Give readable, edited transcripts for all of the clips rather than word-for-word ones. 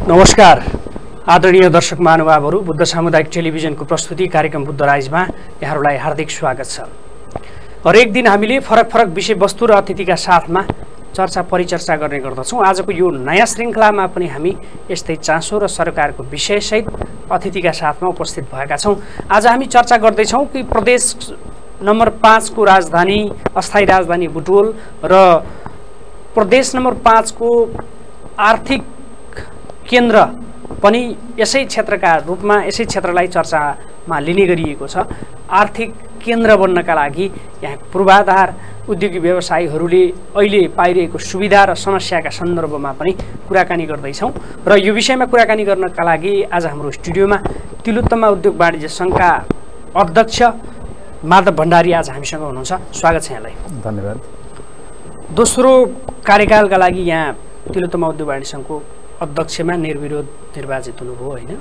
नमस्कार आदरणीय दर्शक महानुभावहरू, बुद्ध सामुदायिक टेलिभिजनको प्रस्तुति कार्यक्रम बुद्ध राइजमा यहाँहरूलाई हार्दिक स्वागत छ। हरेक दिन हामीले फरक फरक विषयवस्तु र अतिथिका साथमा चर्चा परिचर्चा गर्ने गर्दछौँ। आजको यो नयाँ श्रृङ्खलामा पनि हामी यस्तै चासो र सरकारको विषयसहित अतिथिका साथमा उपस्थित भएका छौँ। आज हामी चर्चा गर्दैछौँ कि प्रदेश नम्बर 5 को राजधानी अस्थायी राजधानी बुटवल र प्रदेश नम्बर 5 को आर्थिक केन्द्र पनि यसै क्षेत्रका रूपमा यसै क्षेत्रलाई चर्चामा लिने गरिएको छ। आर्थिक केन्द्र बन्नका लागि यहाँ पूर्वाधार उद्योगी व्यवसायीहरूले अहिले पाइरहेको सुविधा र समस्याका सन्दर्भमा पनि कुराकानी गर्दैछौँ र यो विषयमा कुराकानी गर्नका लागि आज हाम्रो स्टुडियोमा तिलोत्तमा उद्योग वाणिज्य सङ्घका अध्यक्ष माधव भण्डारी आज हामीसँग हुनुहुन्छ। स्वागत छ यहाँलाई। धन्यवाद। दोस्रो कार्यकालका लागि यहाँ तिलोत्तमा उद्योग वाणिज्य सङ्घको अध्यक्षमा निर्विरोध निर्वाचित हुनुभयो होइन?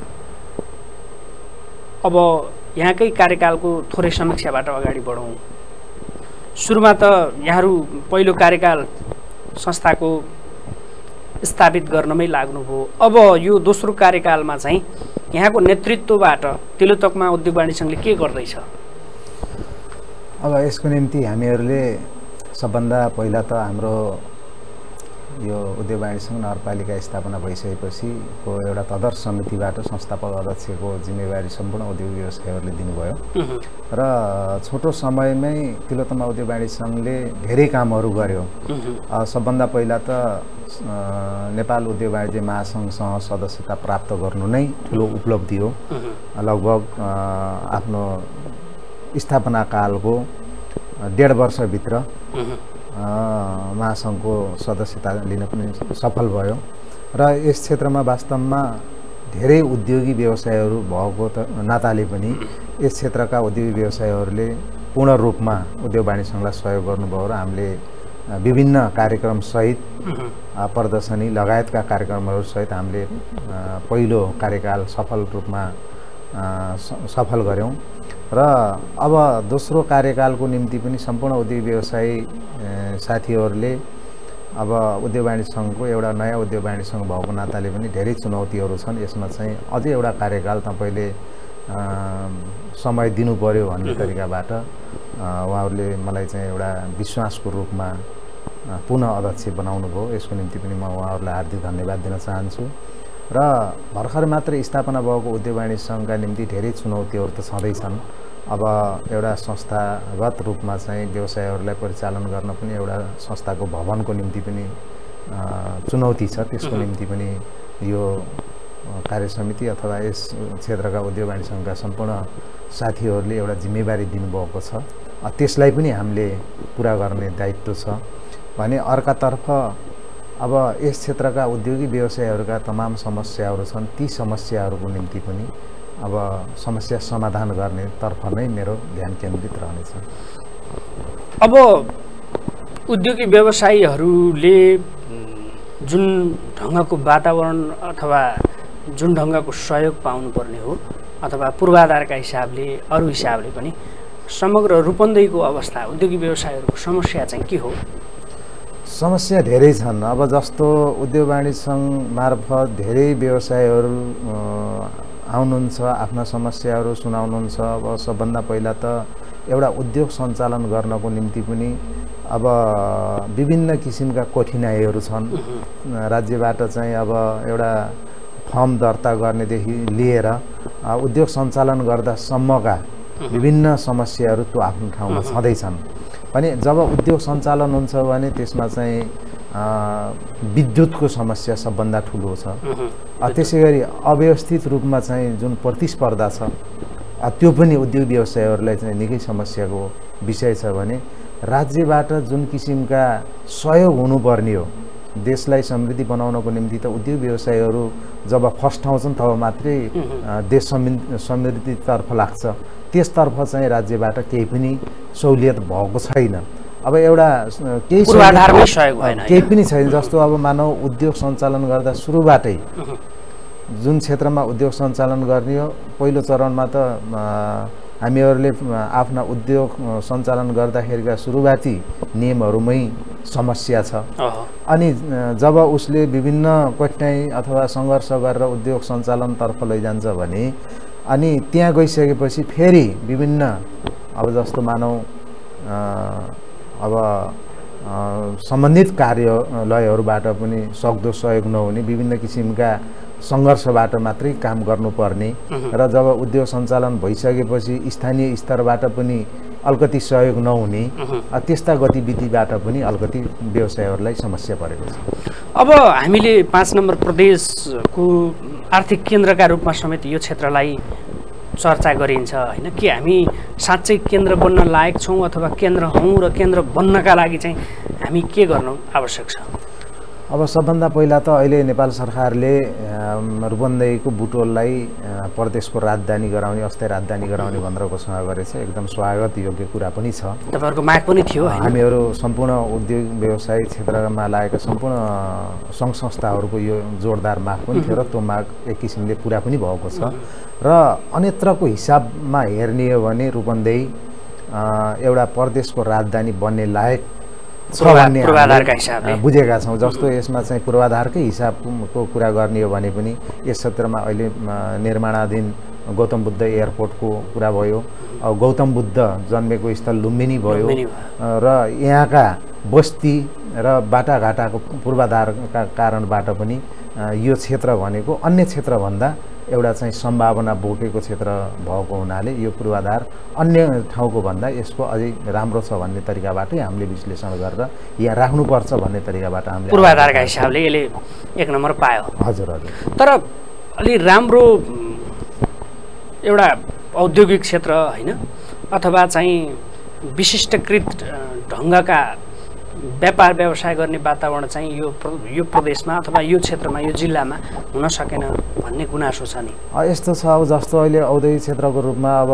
अब यहाँकै कार्यकालको थोरै समीक्षाबाट अगाडि बढौँ। सुरुमा त यहाँहरू पहिलो कार्यकाल संस्थाको स्थापित गर्नमै लाग्नुभयो। अब यो दोस्रो कार्यकालमा चाहिँ यहाँको नेतृत्वबाट तिलोत्तमा उद्योग वाणिज्य सङ्घले के गर्दैछ? अब यसको निम्ति हामीहरूले सबभन्दा पहिला त हाम्रो यो उद्योग वाणिज्य सङ्घ नगरपालिका स्थापना भइसकेपछि को एउटा तदर्थ समितिबाट संस्थापक अध्यक्षको जिम्मेवारी सम्पूर्ण उद्योग व्यवसायीहरूले दिनुभयो र छोटो समयमै तिलोत्तमा उद्योग वाणिज्य सङ्घले धेरै कामहरू गर्यो। सबभन्दा पहिला त नेपाल उद्योग वाणिज्य महासङ्घसँग सदस्यता प्राप्त गर्नु नै ठुलो उपलब्धि हो। लगभग आफ्नो स्थापना कालको 1.5 वर्षभित्र महासङ्घको सदस्यता लिन पनि सफल भयो र यस क्षेत्रमा वास्तवमा धेरै उद्योगी व्यवसायहरू भएको नाताले पनि यस क्षेत्रका उद्योगी व्यवसायीहरूले पूर्ण रूपमा उद्योग वाणिज्य सङ्घलाई सहयोग गर्नुभयो र हामीले विभिन्न कार्यक्रमसहित प्रदर्शनी लगायतका कार्यक्रमहरूसहित हामीले पहिलो कार्यकाल सफल रूपमा सफल गऱ्यौँ र अब दोस्रो कार्यकालको निम्ति पनि सम्पूर्ण उद्योग व्यवसायी साथीहरूले अब उद्योग वाणिज्य सङ्घको एउटा नयाँ उद्योग वाणिज्य सङ्घ भएको नाताले पनि धेरै चुनौतीहरू छन्। यसमा चाहिँ अझै एउटा कार्यकाल तपाईँले समय दिनु पर्यो भन्ने तरिकाबाट उहाँहरूले मलाई चाहिँ एउटा विश्वासको रूपमा पुनः अध्यक्ष बनाउनु भयो। यसको निम्ति पनि म उहाँहरूलाई हार्दिक धन्यवाद दिन चाहन्छु र भर्खर मात्र स्थापना भएको उद्योग वाणिज्य सङ्घका निम्ति धेरै चुनौतीहरू त छँदैछन्। अब एउटा संस्थागत रूपमा चाहिँ व्यवसायहरूलाई परिचालन गर्न पनि एउटा संस्थाको भवनको निम्ति पनि चुनौती छ। त्यसको निम्ति पनि यो कार्यसमिति अथवा यस क्षेत्रका उद्योग वाणिज्य सङ्घका सम्पूर्ण साथीहरूले एउटा जिम्मेवारी दिनुभएको छ। त्यसलाई पनि हामीले पुरा गर्ने दायित्व छ भने अर्कातर्फ अब यस क्षेत्रका उद्योगी व्यवसायीहरूका तमाम समस्याहरू छन्। ती समस्याहरूको निम्ति पनि अब समस्या समाधान गर्नेतर्फ नै मेरो ध्यान केन्द्रित रहनेछ। अब उद्योगी व्यवसायीहरूले जुन ढङ्गको वातावरण अथवा जुन ढङ्गको सहयोग पाउनुपर्ने हो अथवा पूर्वाधारका हिसाबले अरू हिसाबले पनि समग्र रूपन्देहीको अवस्था उद्योगी व्यवसायीहरूको समस्या चाहिँ के हो? समस्या धेरै छन्। अब जस्तो उद्योग वाणिज्य सङ्घ मार्फत धेरै व्यवसायीहरू आउनुहुन्छ, आफ्ना समस्याहरू सुनाउनुहुन्छ। अब सबभन्दा पहिला त एउटा उद्योग सञ्चालन गर्नको निम्ति पनि अब विभिन्न किसिमका कठिनाइहरू छन्। राज्यबाट चाहिँ अब एउटा फर्म दर्ता गर्नेदेखि लिएर उद्योग सञ्चालन गर्दासम्मका विभिन्न समस्याहरू त्यो आफ्नो ठाउँमा छँदैछन्। भने जब उद्योग सञ्चालन हुन्छ भने त्यसमा चाहिँ विद्युतको समस्या सबभन्दा ठुलो छ। त्यसै गरी अव्यवस्थित रूपमा चाहिँ जुन प्रतिस्पर्धा छ त्यो पनि उद्योग व्यवसायीहरूलाई चाहिँ निकै समस्याको विषय छ। भने राज्यबाट जुन किसिमका सहयोग हुनुपर्ने हो देशलाई समृद्धि बनाउनको निम्ति त उद्योग व्यवसायीहरू जब फस्टाउँछन् तब मात्रै देश समृद्धितर्फ लाग्छ। त्यसतर्फ चाहिँ राज्यबाट केही पनि सहुलियत भएको छैन। अब एउटा केही पनि छैन। जस्तो अब मानव उद्योग सञ्चालन गर्दा सुरुबाटै जुन क्षेत्रमा उद्योग सञ्चालन गर्ने हो पहिलो चरणमा त हामीहरूले आफ्ना उद्योग सञ्चालन गर्दाखेरिका सुरुवाती नियमहरूमै समस्या छ। अनि जब उसले विभिन्न कठिनाइ अथवा सङ्घर्ष गरेर उद्योग सञ्चालनतर्फ लैजान्छ भने अनि त्यहाँ गइसकेपछि फेरि विभिन्न अब जस्तो मानौ अब सम्बन्धित कार्यालयहरूबाट पनि सक्दो सहयोग नहुने विभिन्न किसिमका सङ्घर्षबाट मात्रै काम गर्नुपर्ने र जब उद्योग सञ्चालन भइसकेपछि स्थानीय स्तरबाट पनि अलिकति सहयोग नहुने त्यस्ता गतिविधिबाट पनि अलिकति व्यवसायहरूलाई समस्या परेको छ। अब हामीले 5 नम्बर प्रदेशको आर्थिक केन्द्रका रूपमा समेत यो क्षेत्रलाई चर्चा गरिन्छ हैन कि हामी साँच्चै केन्द्र बन्न लायक छौँ अथवा केन्द्र हौँ र केन्द्र बन्नका लागि चाहिँ हामी के गर्नु आवश्यक छ? अब सबभन्दा पहिला त अहिले नेपाल सरकारले रूपन्देहीको बुटवललाई प्रदेशको राजधानी गराउने अस्थायी राजधानी गराउने भनेर घोषणा गरेछ। एकदम स्वागत योग्य कुरा पनि छ। तपाईहरुको माग पनि थियो हैन? हामीहरू सम्पूर्ण उद्योग व्यवसाय क्षेत्रमा लागेका सम्पूर्ण सङ्घ संस्थाहरूको यो जोडदार माग पनि थियो र त्यो माग एक किसिमले पुरा पनि भएको छ। र अन्यत्रको हिसाबमा हेर्ने हो भने रूपन्देही एउटा प्रदेशको राजधानी बन्ने लायक पूर्वाधारका हिसाबले बुझेका छौँ। जस्तो यसमा चाहिँ पूर्वाधारकै हिसाबको कुरा गर्ने हो भने पनि यस क्षेत्रमा अहिले निर्माणाधीन गौतम बुद्ध एयरपोर्टको कुरा भयो। गौतम बुद्ध जन्मेको स्थल लुम्बिनी भयो र यहाँका बस्ती र बाटाघाटाको पूर्वाधारका कारणबाट पनि यो क्षेत्र भनेको अन्य क्षेत्रभन्दा एउटा चाहिँ सम्भावना बोकेको क्षेत्र भएको हुनाले यो पूर्वाधार अन्य ठाउँको भन्दा यसको अझै राम्रो छ भन्ने तरिकाबाटै हामीले विश्लेषण गरेर यहाँ राख्नुपर्छ भन्ने तरिकाबाट हामीले पूर्वाधारका हिसाबले यसले 1 नम्बर पायो। हजुर हजुर। तर अलि राम्रो एउटा औद्योगिक क्षेत्र हैन अथवा चाहिँ विशिष्टकृत ढङ्गका व्यापार व्यवसाय गर्ने वातावरण चाहिँ यो प्रदेशमा अथवा यो क्षेत्रमा यो जिल्लामा हुन सकेन भन्ने गुनासो छ नि? यस्तो छ। अब जस्तो अहिले औद्योगिक क्षेत्रको रूपमा अब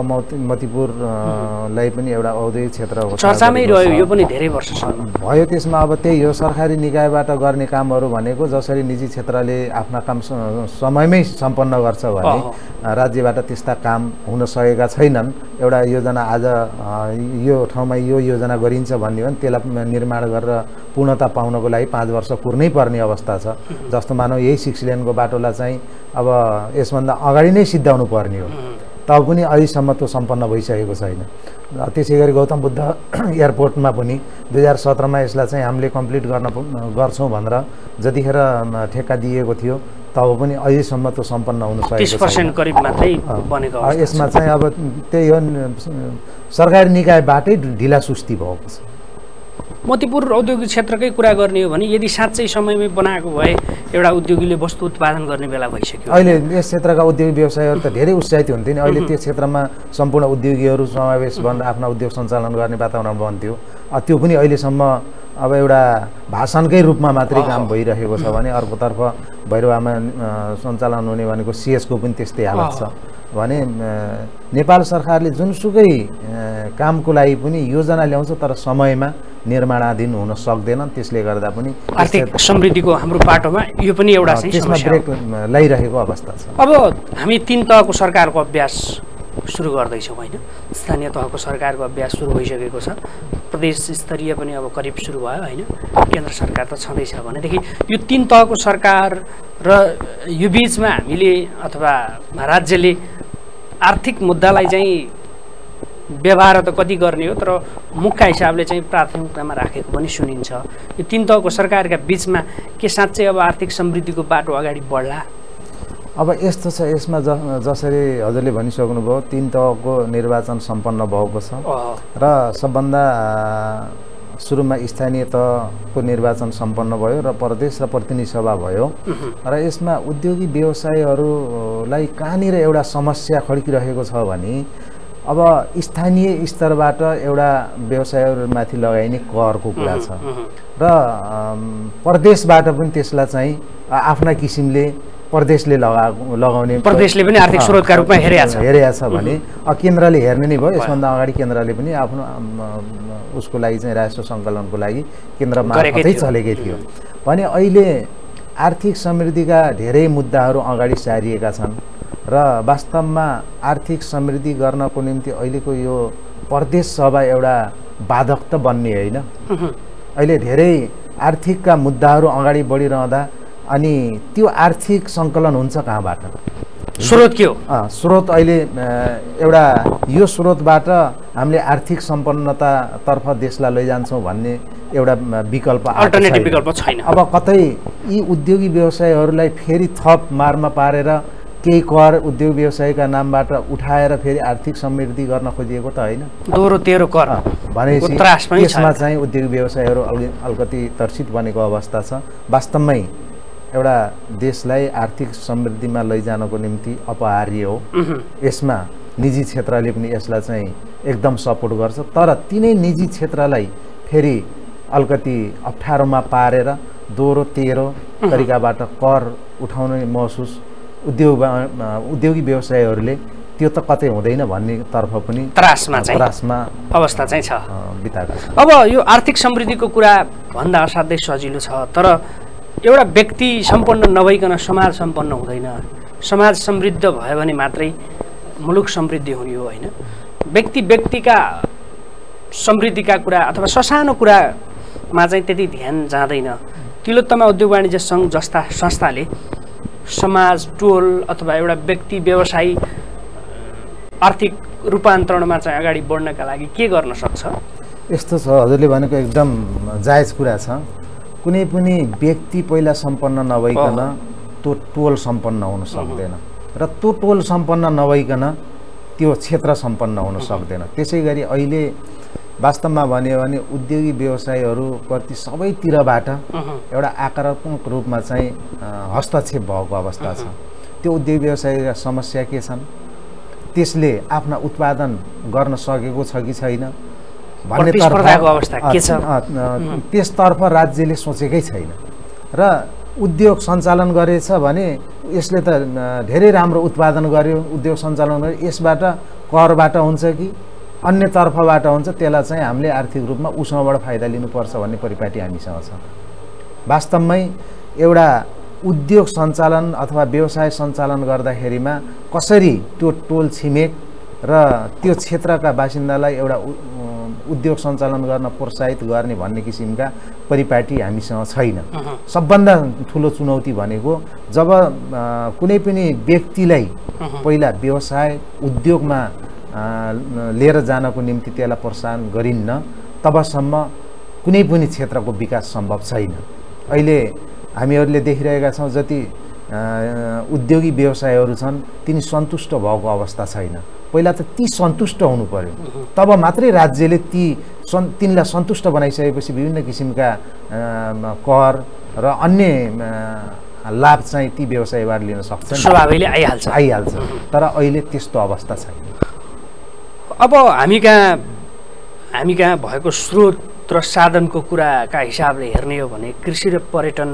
मतिपुरलाई पनि एउटा औद्योगिक क्षेत्र चर्चामै रह्यो, यो पनि धेरै वर्षसम्म भयो। त्यसमा अब त्यही हो, सरकारी निकायबाट गर्ने कामहरू भनेको जसरी निजी क्षेत्रले आफ्ना काम समयमै सम्पन्न गर्छ भने राज्यबाट त्यस्ता काम हुन सकेका छैनन्। एउटा योजना आज यो ठाउँमा यो योजना गरिन्छ भन्ने हो भने त्यसलाई निर्माण गरेर पूर्णता पाउनको लागि 5 वर्ष कुर्नै पर्ने अवस्था छ। जस्तो मानौ यही 6 लेनको बाटोलाई चाहिँ अब यसभन्दा अगाडि नै सिद्धाउनु पर्ने हो, तब पनि अहिलेसम्म त्यो सम्पन्न भइसकेको छैन। त्यसै गरी गौतम बुद्ध एयरपोर्टमा पनि 2017मा यसलाई चाहिँ हामीले कम्प्लिट गर्छौँ भनेर जतिखेर ठेक्का दिएको थियो तब पनि अहिलेसम्म त्यो सम्पन्न हुन सकेको 30% करिब मात्रै बनेको अवस्था। यसमा चाहिँ अब त्यही हो, सरकारी निकायबाटै ढिला सुस्ती भएको छ। मतिपुर औद्योगिक क्षेत्रकै कुरा गर्ने हो भने यदि साँच्चै समयमै बनाएको भए एउटा उद्योगीले वस्तु उत्पादन गर्ने बेला भइसक्यो। अहिले यस क्षेत्रका उद्योगिक व्यवसायहरू त धेरै उत्साहित हुन्थे नि। अहिले त्यो क्षेत्रमा सम्पूर्ण उद्योगीहरू समावेश भएर आफ्ना उद्योग सञ्चालन गर्ने वातावरण बन्थ्यो। त्यो पनि अहिलेसम्म अब एउटा भाषणकै रूपमा मात्रै काम भइरहेको छ भने अर्कोतर्फ भैरवामा सञ्चालन हुने भनेको सिएसको पनि त्यस्तै हालत छ भने नेपाल सरकारले जुनसुकै कामको लागि पनि योजना ल्याउँछ तर समयमा निर्माणाधीन हुन सक्दैन। त्यसले गर्दा पनि आर्थिक समृद्धिको हाम्रो पाटोमा यो पनि एउटा चाहिँ त्यसमा ब्रेक लगाइरहेको अवस्था छ। अब हामी 3 तहको सरकारको अभ्यास सुरु गर्दैछौँ होइन? स्थानीय तहको सरकारको अभ्यास सुरु भइसकेको छ, प्रदेश स्तरीय पनि अब करिब सुरु भयो होइन? केन्द्र सरकार त छँदैछ भनेदेखि यो 3 तहको सरकार र यो बिचमा हामीले अथवा राज्यले आर्थिक मुद्दालाई चाहिँ व्यवहार त कति गर्ने हो तर मुख्य हिसाबले चाहिँ प्राथमिकतामा राखेको पनि सुनिन्छ। यो 3 तहको सरकारका बिचमा के साँच्चै अब आर्थिक समृद्धिको बाटो अगाडि बढ्ला? अब यस्तो छ, यसमा जसरी हजुरले भनिसक्नुभयो 3 तहको निर्वाचन सम्पन्न भएको छ र सबभन्दा सुरुमा स्थानीय तहको निर्वाचन सम्पन्न भयो र प्रदेश र प्रतिनिधि सभा भयो र यसमा उद्योगी व्यवसायहरूलाई कहाँनिर एउटा समस्या खड्किरहेको छ भने अब स्थानीय स्तरबाट एउटा व्यवसायहरूमाथि लगाइने करको कुरा छ र प्रदेशबाट पनि त्यसलाई चाहिँ आफ्ना किसिमले प्रदेशले लगाउने, प्रदेशले पनि आर्थिक स्रोतका रूपमा हेरेको छ भने केन्द्रले हेर्ने नै भयो। यसभन्दा अगाडि केन्द्रले पनि आफ्नो उसको लागि चाहिँ राजस्व सङ्कलनको लागि केन्द्र मार्फतै चलेकै थियो भने अहिले आर्थिक समृद्धिका धेरै मुद्दाहरू अगाडि सारिएका छन् र वास्तवमा आर्थिक समृद्धि गर्नको निम्ति अहिलेको यो प्रदेश सभा एउटा बाधक त बन्ने होइन। अहिले धेरै आर्थिकका मुद्दाहरू अगाडि बढिरहँदा अनि त्यो आर्थिक सङ्कलन हुन्छ कहाँबाट? स्रोत के हो? स्रोत अहिले एउटा यो स्रोतबाट हामीले आर्थिक सम्पन्नतातर्फ देशलाई लैजान्छौँ भन्ने एउटा विकल्प अल्टरनेटिभ विकल्प छैन। अब कतै यी उद्योगी व्यवसायहरूलाई फेरि थप मारमा पारेर केही कर उद्योग व्यवसायका नामबाट उठाएर फेरि आर्थिक समृद्धि गर्न खोजिएको त होइन। दोहोरो तेह्रो कर भनेपछि त्यसमा चाहिँ उद्योग व्यवसायहरू अलिकति तर्सित बनेको अवस्था छ। वास्तवमै एउटा देशलाई आर्थिक समृद्धिमा लैजानको निम्ति अपरिहार्य हो। यसमा निजी क्षेत्रले पनि यसलाई चाहिँ एकदम सपोर्ट गर्छ। तर तिनै निजी क्षेत्रलाई फेरि अलिकति अप्ठ्यारोमा पारेर दोहोरो तेह्रो तरिकाबाट कर उठाउने महसुस उद्योगी व्यवसायहरूले त्यो त कतै हुँदैन भन्ने तर्फ पनि त्रासमा अवस्था चाहिँ छ बिताएको छ। अब यो आर्थिक समृद्धिको कुरा भन्दा असाध्यै सजिलो छ, तर एउटा व्यक्ति सम्पन्न नभइकन समाज सम्पन्न हुँदैन। समाज समृद्ध भयो भने मात्रै मुलुक समृद्धि हुने हो होइन। व्यक्तिका समृद्धिका कुरा अथवा ससानो कुरामा चाहिँ त्यति ध्यान जाँदैन। तिलोत्तमा उद्योग वाणिज्य सङ्घ जस्ता संस्थाले समाज टोल अथवा एउटा व्यक्ति व्यवसायी आर्थिक रूपान्तरणमा चाहिँ अगाडि बढ्नका लागि के गर्न सक्छ? यस्तो छ, हजुरले भनेको एकदम जायज कुरा छ। कुनै पनि व्यक्ति पहिला सम्पन्न नभइकन त्यो टोल सम्पन्न हुन सक्दैन र त्यो टोल सम्पन्न नभइकन त्यो क्षेत्र सम्पन्न हुन सक्दैन। त्यसै गरी अहिले वास्तवमा भन्यो भने उद्योगी व्यवसायहरूप्रति सबैतिरबाट एउटा आक्रामक रूपमा चाहिँ हस्तक्षेप भएको अवस्था छ। त्यो उद्योग व्यवसायका समस्या के छन्, त्यसले आफ्ना उत्पादन गर्न सकेको छ कि छैन भन्ने त्यसतर्फ राज्यले सोचेकै छैन। र उद्योग सञ्चालन गरेछ भने यसले त धेरै राम्रो उत्पादन गर्यो, उद्योग सञ्चालन गर्यो, यसबाट करबाट हुन्छ कि अन्य तर्फबाट हुन्छ, त्यसलाई चाहिँ हामीले आर्थिक रूपमा उसँबाट फाइदा लिनुपर्छ भन्ने परिपाटी हामीसँग छ। वास्तवमै एउटा उद्योग सञ्चालन अथवा व्यवसाय सञ्चालन गर्दाखेरिमा कसरी त्यो टोल छिमेक र त्यो क्षेत्रका बासिन्दालाई एउटा उद्योग सञ्चालन गर्न प्रोत्साहित गर्ने भन्ने किसिमका परिपाटी हामीसँग छैन। सबभन्दा ठुलो चुनौती भनेको जब कुनै पनि व्यक्तिलाई पहिला व्यवसाय उद्योगमा लिएर जानको निम्ति त्यसलाई प्रोत्साहन गरिन्न तबसम्म कुनै पनि क्षेत्रको विकास सम्भव छैन। अहिले हामीहरूले देखिरहेका छौँ जति उद्योगी व्यवसायहरू छन् तिनी सन्तुष्ट भएको अवस्था छैन। पहिला त ती सन्तुष्ट हुनु पर्यो, तब मात्रै राज्यले तिनलाई सन्तुष्ट बनाइसकेपछि विभिन्न किसिमका कर र अन्य लाभ चाहिँ ती व्यवसायबाट लिन सक्छन्, स्वाभाविकले आइहाल्छ। तर अहिले त्यस्तो अवस्था छैन। अब हामी कहाँ भएको स्रोत र साधनको कुराका हिसाबले हेर्ने हो भने कृषि र पर्यटन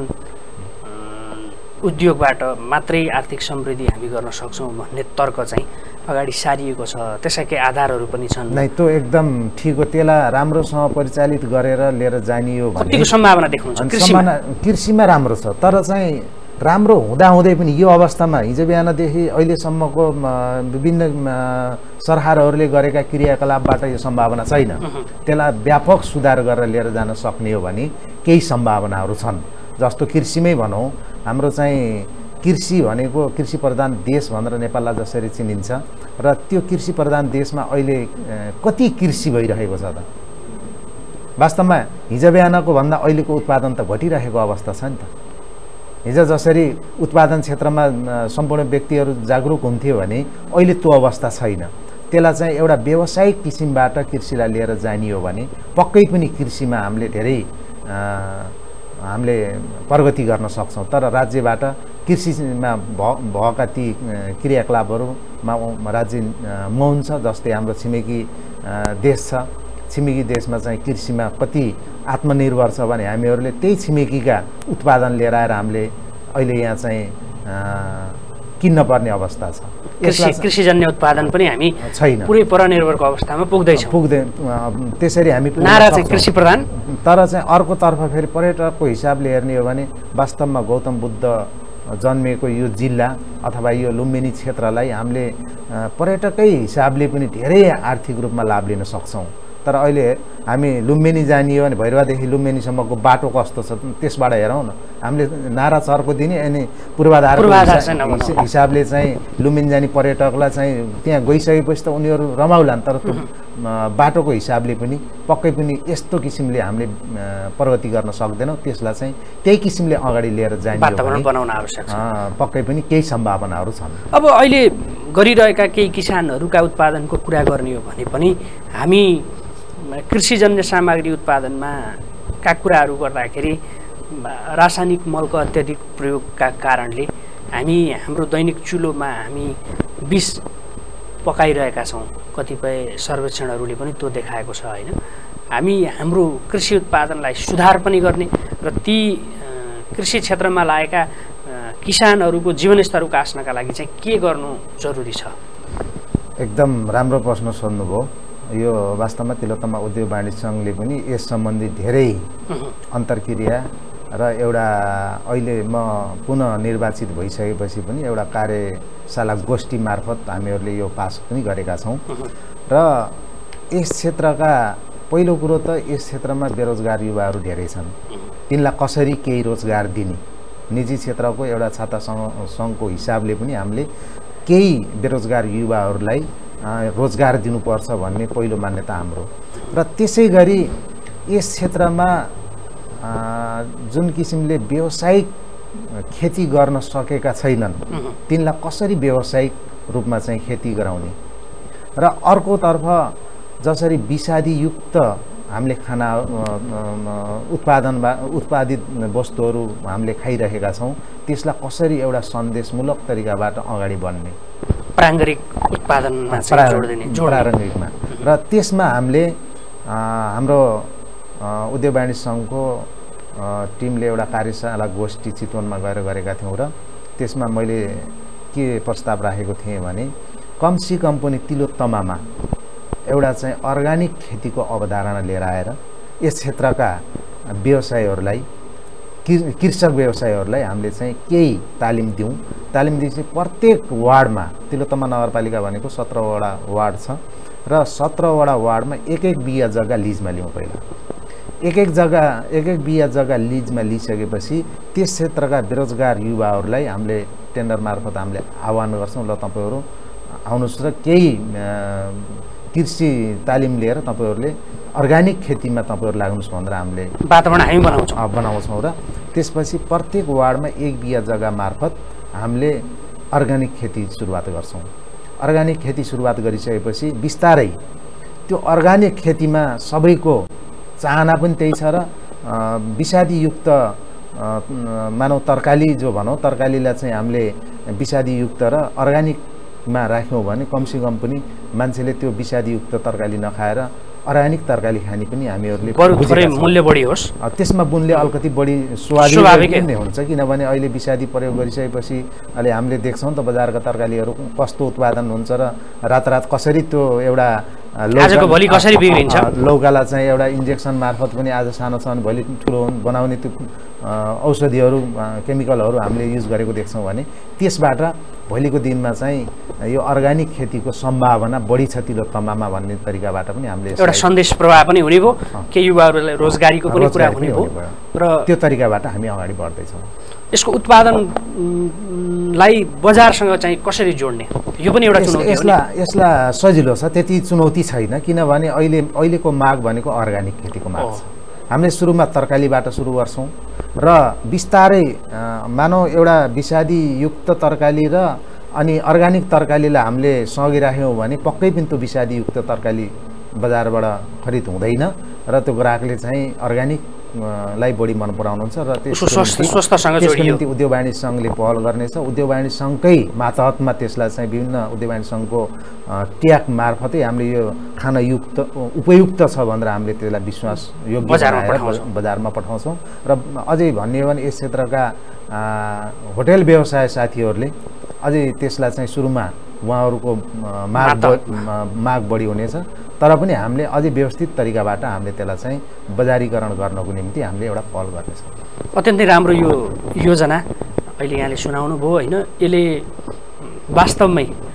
उद्योगबाट मात्रै आर्थिक समृद्धि हामी गर्न सक्छौँ भन्ने तर्क चाहिँ अगाडि सारिएको छ। त्यसैकै आधारहरू पनि छन्। नै त्यो एकदम ठिक हो। त्यसलाई राम्रोसँग परिचालित गरेर लिएर जानियो भने कतिको सम्भावना देख्नुहुन्छ? कृषिमा राम्रो छ, तर चाहिँ राम्रो हुँदाहुँदै पनि यो अवस्थामा हिजो बिहानदेखि अहिलेसम्मको विभिन्न सरकारहरूले गरेका क्रियाकलापबाट यो सम्भावना छैन। त्यसलाई व्यापक सुधार गरेर लिएर जान सक्ने हो भने केही सम्भावनाहरू छन्। जस्तो कृषिमै भनौँ, हाम्रो चाहिँ कृषि भनेको कृषि प्रधान देश भनेर नेपाललाई जसरी चिनिन्छ र त्यो कृषि प्रधान देशमा अहिले कति कृषि भइरहेको छ त? वास्तवमा हिजो बिहानको भन्दा अहिलेको उत्पादन त घटिरहेको अवस्था छ नि त। हिजो जसरी उत्पादन क्षेत्रमा सम्पूर्ण व्यक्तिहरू जागरुक हुन्थ्यो भने अहिले त्यो अवस्था छैन। त्यसलाई चाहिँ एउटा व्यावसायिक किसिमबाट कृषिलाई लिएर जानियो भने पक्कै पनि कृषिमा हामीले प्रगति गर्न सक्छौँ। तर राज्यबाट कृषिमा भएका ती क्रियाकलापहरूमा राज्य मौन छ। जस्तै हाम्रो छिमेकी देश छ, छिमेकी देशमा चाहिँ कृषिमा कति आत्मनिर्भर छ भने हामीहरूले त्यही छिमेकीका उत्पादन लिएर आएर हामीले अहिले यहाँ चाहिँ किन्न पर्ने अवस्था छ। कृषिजन्य उत्पादन पनि हामी छैन, पुरै परनिर्भरको अवस्थामा पुग्दैन। त्यसरी हामी नारा चाहिँ कृषि प्रधान। तर चाहिँ अर्कोतर्फ फेरि पर्यटकको हिसाबले हेर्ने हो भने वास्तवमा गौतम बुद्ध जन्मिएको यो जिल्ला अथवा यो लुम्बिनी क्षेत्रलाई हामीले पर्यटकै हिसाबले पनि धेरै आर्थिक रूपमा लाभ लिन सक्छौँ। तर अहिले हामी लुम्बिनी जाने हो भने भैरवादेखि लुम्बिनीसम्मको बाटो कस्तो छ त्यसबाट हेरौँ न। हामीले नारा चर्को दिने अनि पूर्वाधारको हिसाबले चाहिँ लुम्बिनी जाने पर्यटकलाई चाहिँ त्यहाँ गइसकेपछि त उनीहरू रमाउलान्, तर त्यो बाटोको हिसाबले पनि पक्कै पनि यस्तो किसिमले हामीले प्रगति गर्न सक्दैनौँ। त्यसलाई चाहिँ त्यही किसिमले अगाडि लिएर जाने वातावरण बनाउन आवश्यक छ। पक्कै पनि केही सम्भावनाहरू छन्। अब अहिले गरिरहेका केही किसानहरूका उत्पादनको कुरा गर्ने हो भने पनि हामी कृषिजन्य सामग्री उत्पादनमा का कुराहरू गर्दाखेरि रासायनिक मलको अत्याधिक प्रयोगका कारणले हामी हाम्रो दैनिक चुलोमा हामी विष पकाइरहेका छौँ। कतिपय सर्वेक्षणहरूले पनि त्यो देखाएको छ होइन। हामी हाम्रो कृषि उत्पादनलाई सुधार पनि गर्ने र ती कृषि क्षेत्रमा लागेका किसानहरूको जीवनस्तर उकास्नका लागि चाहिँ के गर्नु जरुरी छ? एकदम राम्रो प्रश्न सोध्नुभयो। यो वास्तवमा तिलोत्तमा उद्योग वाणिज्य सङ्घले पनि यस सम्बन्धी धेरै अन्तर्क्रिया र एउटा अहिले म पुनः निर्वाचित भइसकेपछि पनि एउटा कार्यशाला गोष्ठी मार्फत हामीहरूले यो पास पनि गरेका छौँ। र यस क्षेत्रका पहिलो कुरो त यस क्षेत्रमा बेरोजगार युवाहरू धेरै छन्। तिनलाई कसरी केही रोजगार दिने, निजी क्षेत्रको एउटा छाता सङ्घको हिसाबले पनि हामीले केही बेरोजगार युवाहरूलाई रोजगार दिनुपर्छ भन्ने पहिलो मान्यता हाम्रो। र त्यसै गरी यस क्षेत्रमा जुन किसिमले व्यावसायिक खेती गर्न सकेका छैनन् तिनलाई कसरी व्यावसायिक रूपमा चाहिँ खेती गराउने, र अर्कोतर्फ जसरी विषादीयुक्त हामीले खाना उत्पादित वस्तुहरू हामीले खाइरहेका छौँ त्यसलाई कसरी एउटा सन्देशमूलक तरिकाबाट अगाडि बढ्ने, प्रारम्भिक उत्पादनमा प्रारम्भिकमा। र त्यसमा हामीले हाम्रो उद्योग वाणिज्य सङ्घको टिमले एउटा कार्यशाला गोष्ठी चितवनमा गएर गरेका थियौँ र त्यसमा मैले के प्रस्ताव राखेको थिएँ भने कमसी कम पनि तिलोत्तमामा एउटा चाहिँ अर्ग्यानिक खेतीको अवधारणा लिएर आएर यस क्षेत्रका व्यवसायहरूलाई कृषक व्यवसायहरूलाई हामीले चाहिँ केही तालिम दिउँ। तालिम दिएपछि प्रत्येक वार्डमा, तिलोत्तमा नगरपालिका भनेको 17वटा वार्ड छ र 17वटा वार्डमा एक बिघा जग्गा लिजमा लिउँ। पहिला एक बिघा जग्गा लिजमा लिइसकेपछि त्यस क्षेत्रका बेरोजगार युवाहरूलाई हामीले टेन्डर मार्फत हामीले आह्वान गर्छौँ, ल तपाईँहरू आउनुहोस् र केही कृषि तालिम लिएर तपाईँहरूले अर्ग्यानिक खेतीमा तपाईँहरू लाग्नुहोस् भनेर हामीले वातावरण हामी बनाउँछौँ। र त्यसपछि प्रत्येक वार्डमा एक बिघा जग्गा मार्फत हामीले अर्ग्यानिक खेती सुरुवात गर्छौँ। अर्ग्यानिक खेती सुरुवात गरिसकेपछि बिस्तारै त्यो अर्ग्यानिक खेतीमा सबैको चाहना पनि त्यही छ र विषादीयुक्त मानव तरकारी जो भनौँ तरकारीलाई चाहिँ हामीले विषादीयुक्त र अर्ग्यानिकमा राख्यौँ भने कमसेकम पनि मान्छेले त्यो विषादीयुक्त तरकारी नखाएर अर्ग्यानिक तरकारी खाने पनि हामीहरूले मूल्य बढी होस्, त्यसमा मूल्य अलिकति बढी स्वाभाविक नै हुन्छ। किनभने अहिले विषादी प्रयोग गरिसकेपछि अहिले हामीले देख्छौँ त बजारका तरकारीहरू कस्तो उत्पादन हुन्छ र रातरात कसरी त्यो एउटा लौकालाई चाहिँ एउटा इन्जेक्सन मार्फत पनि आज सानो छ भने भोलि ठुलो बनाउने त्यो औषधिहरू केमिकलहरू हामीले युज गरेको देख्छौँ भने त्यसबाट भोलिको दिनमा चाहिँ यो अर्ग्यानिक खेतीको सम्भावना बढी छ तिलोत्तमामा भन्ने तरिकाबाट पनि हामीले एउटा सन्देश प्रवाह पनि हुने भयो, केही युवाहरूलाई रोजगारीको पनि कुरा हुने भयो र त्यो तरिकाबाट हामी अगाडि बढ्दैछौँ। यसको उत्पादनलाई बजारसँग चाहिँ कसरी जोड्ने यो पनि एउटा चुनौती हो। यसलाई सजिलो छ, त्यति चुनौती छैन। किनभने अहिलेको माग भनेको अर्ग्यानिक खेतीको माग छ। हामीले सुरुमा तरकारीबाट सुरु गर्छौँ र बिस्तारै मानौ एउटा विषादीयुक्त तरकारी र अनि अर्ग्यानिक तरकारीलाई हामीले सगिराख्यौँ भने पक्कै पनि त्यो विषादीयुक्त तरकारी बजारबाट खरिद हुँदैन र त्यो ग्राहकले चाहिँ अर्ग्यानिकलाई बढी मन पराउनुहुन्छ र त्यसको निम्ति उद्योग वाणिज्य सङ्घले पहल गर्नेछ। उद्योग वाणिज्य सङ्घकै मातहतमा त्यसलाई चाहिँ विभिन्न उद्योग वाणिज्य सङ्घको ट्याग मार्फतै हामीले यो खानयुक्त उपयुक्त छ भनेर हामीले त्यसलाई विश्वास योग्य बजारमा पठाउँछौँ। र अझै भन्ने हो भने यस क्षेत्रका होटेल व्यवसाय साथीहरूले अझै त्यसलाई चाहिँ सुरुमा उहाँहरूको माग बढी हुनेछ, तर पनि हामीले अझै व्यवस्थित तरिकाबाट हामीले त्यसलाई चाहिँ बजारीकरण गर्नको निम्ति हामीले एउटा पहल गर्नेछौँ। अत्यन्तै राम्रो यो योजना अहिले यहाँले सुनाउनु भयो होइन। यसले वास्तवमै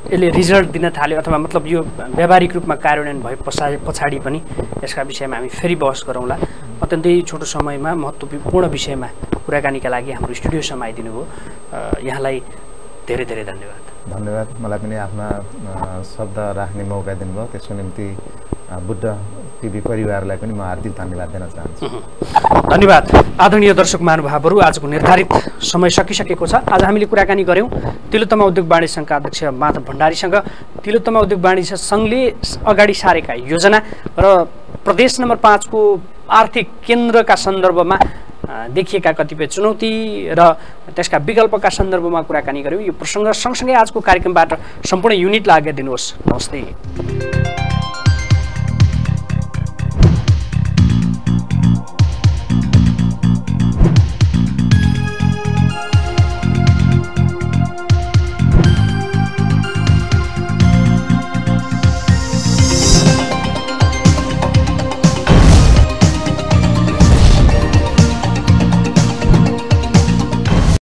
यसले रिजल्ट दिन थाल्यो अथवा मतलब यो व्यावहारिक रूपमा कार्यान्वयन भए पछाडि पनि यसका विषयमा हामी फेरि बहस गरौँला। अत्यन्तै छोटो समयमा महत्त्वपूर्ण विषयमा कुराकानीका लागि हाम्रो स्टुडियोसम्म आइदिनु भयो। यहाँलाई धेरै धेरै धन्यवाद। धन्यवाद। मलाई पनि आफ्ना शब्द राख्ने मौका दिनुभयो, त्यसको निम्ति बुद्ध टिभी परिवारलाई पनि म हार्दिक धन्यवाद दिन चाहन्छु। धन्यवाद। आदरणीय दर्शक महानुभावहरू, आजको निर्धारित समय सकिसकेको छ। आज हामीले कुराकानी गऱ्यौँ तिलोत्तमा उद्योग वाणिज्य सङ्घका अध्यक्ष माधव भण्डारीसँग। तिलोत्तमा उद्योग वाणिज्य सङ्घले अगाडि सारेका योजना र प्रदेश नम्बर 5 को आर्थिक केन्द्रका सन्दर्भमा देखिएका कतिपय चुनौती र त्यसका विकल्पका सन्दर्भमा कुराकानी गऱ्यौँ। यो प्रसङ्ग सँगसँगै आजको कार्यक्रमबाट सम्पूर्ण युनिटलाई आज्ञा दिनुहोस्। नमस्ते।